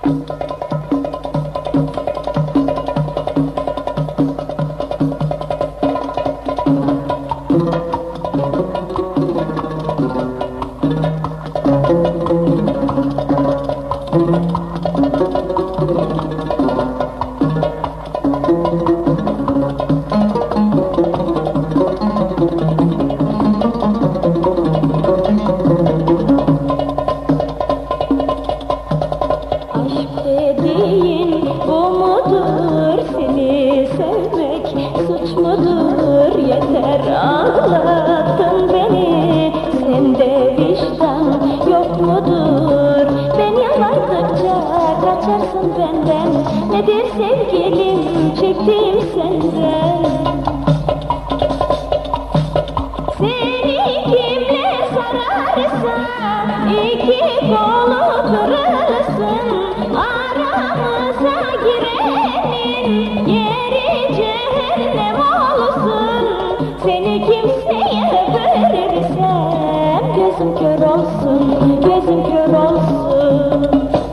Yeter ağlattın beni, sende vicdan yok mudur? Ben yanardıkça kaçarsın benden, nedir sevgilim çektiğim senden? Seni kimle sararsa iki kolu kırılsın, aramıza girenin yeri cehennem olsun. Seni kimseye verirsem gözüm kör olsun, gözüm kör olsun.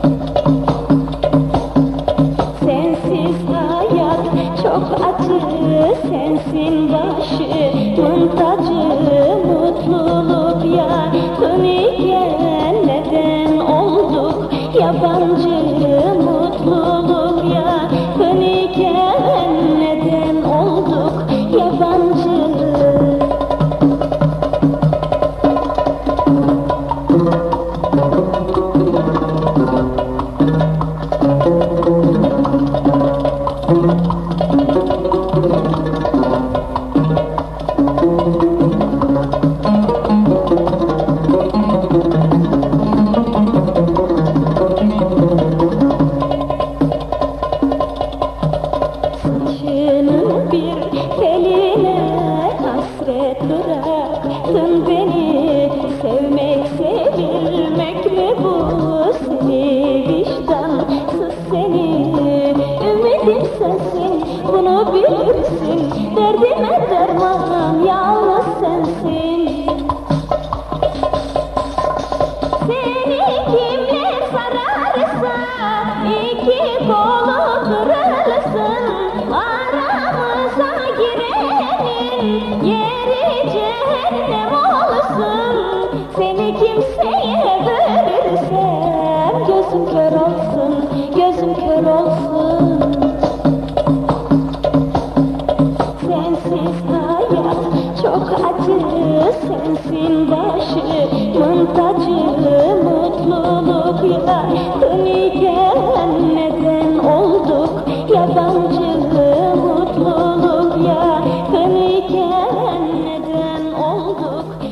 Sensiz hayat çok acı, sensin başımın tacı. Mutluluk yakın iken neden olduk yabancı? Mutluluk yakın iken neden olduk yabancı? Saçının bir teline hasret bıraktın beni. Sevmek sevilmek mi bu? Seni vicdansız seni. Ümidim sensin, bunu bilirsin. Derdime derman yalnız sensin. Seni kimle sararsa iki kolu kırılsın, aramıza girenin yeri cehennem olsun. Seni kimseye verirsem gözüm kör olsun, gözüm kör olsun. Sensiz hayat çok acı, sensin başımın tacı. Mutluluk yakın iken neden olduk yabancı? Mutluluk yakın iken neden olduk